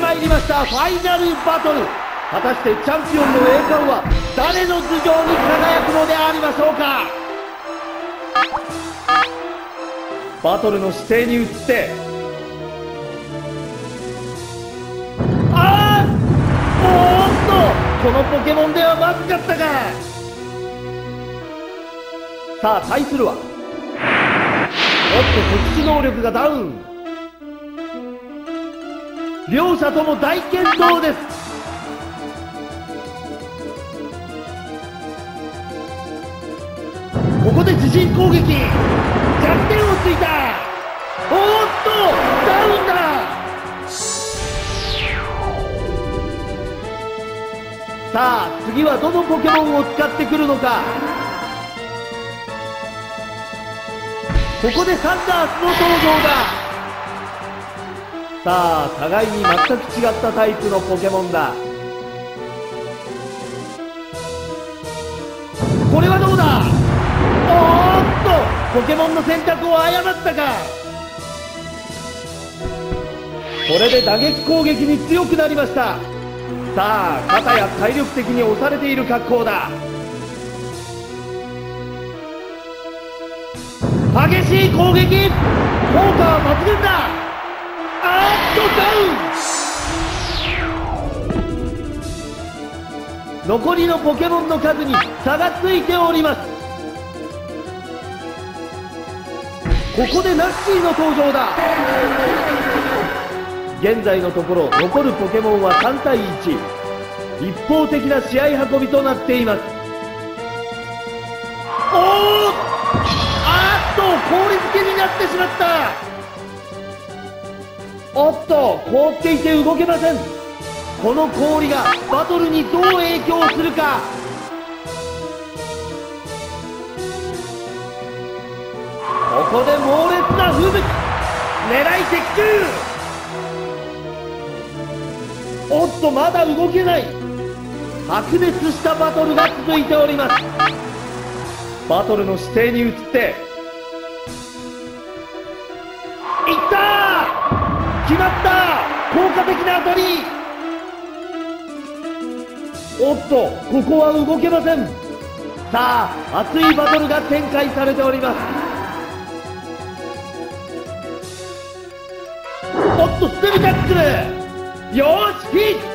まいりましたファイナルバトル。果たしてチャンピオンの栄冠は誰の頭上に輝くのでありましょうか。バトルの姿勢に移って、このポケモンではまずかったか。さあ対するは、おっと特殊能力がダウン。両者とも大健闘です。ここで自陣攻撃、弱点をついた。おっとダウンだ。さあ次はどのポケモンを使ってくるのか。ここでサンダースの登場だ。さあ互いに全く違ったタイプのポケモンだ。これはどうだ。おーっとポケモンの選択を誤ったか。これで打撃攻撃に強くなりました。さあ肩や体力的に押されている格好だ。激しい攻撃、効果は抜群だ。ダウン。残りのポケモンの数に差がついております。ここでナッシーの登場だ。現在のところ残るポケモンは3対1、一方的な試合運びとなっています。効率付けになってしまった。おっと凍っていて動けません。この氷がバトルにどう影響するか。ここで猛烈な吹雪、狙い的中。おっとまだ動けない。白熱したバトルが続いております。バトルの姿勢に移って、いった。決まった。効果的な当たり。おっとここは動けません。さあ熱いバトルが展開されております。おっとステルタックル。よーしヒット。